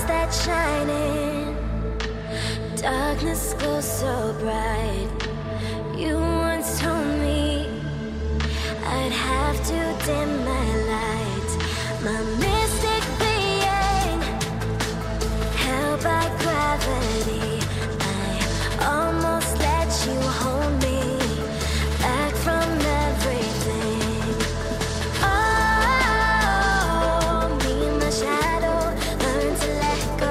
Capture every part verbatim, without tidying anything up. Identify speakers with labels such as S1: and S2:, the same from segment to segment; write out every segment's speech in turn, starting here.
S1: that shine in darkness glows so bright. You once told me I'd have to dim my light. My mystic being held by gravity, I almost let you hold me back from everything. Oh, me and my shadow learn to let go.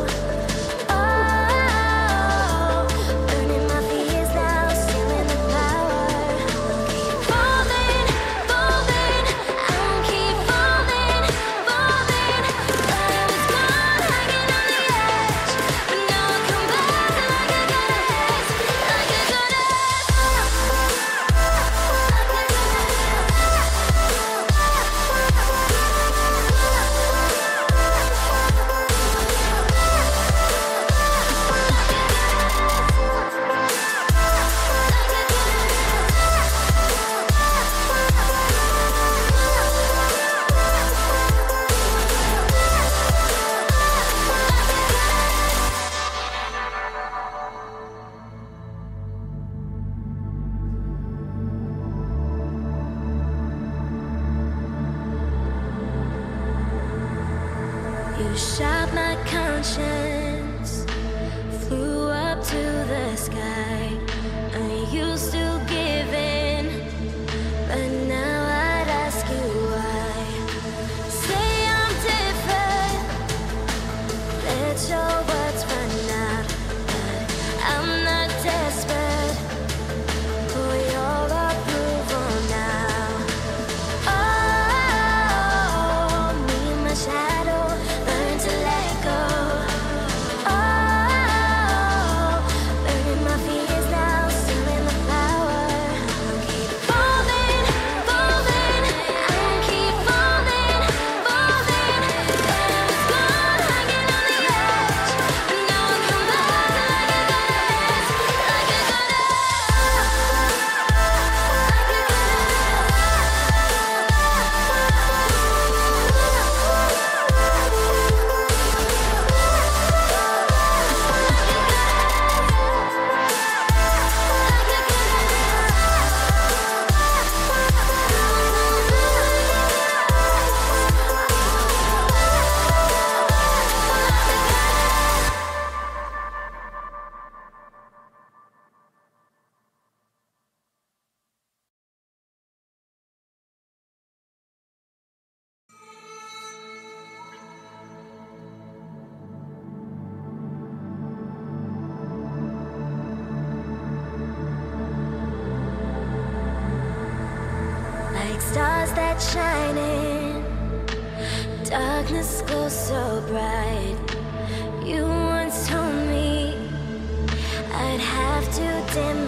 S1: Oh, burning my fears now, still in the power. Keep falling, falling, I'll keep falling, falling. Thought I was gone, hanging on the edge, but now I come back like a goddess, like a You shot my conscience, flew up to the sky. Are you still giving? But now I'd ask you why. Say I'm different, let your words run out. But I'm not desperate for your approval now. Oh, me and my shadow learn to let go. Oh, burning my fears now, still in the power. Keep falling, falling, I'll keep falling, falling. Thought I was gone, hanging on the edge, but now I come back like a goddess, like a like stars that shine in darkness glows so bright. You once told me I'd have to dim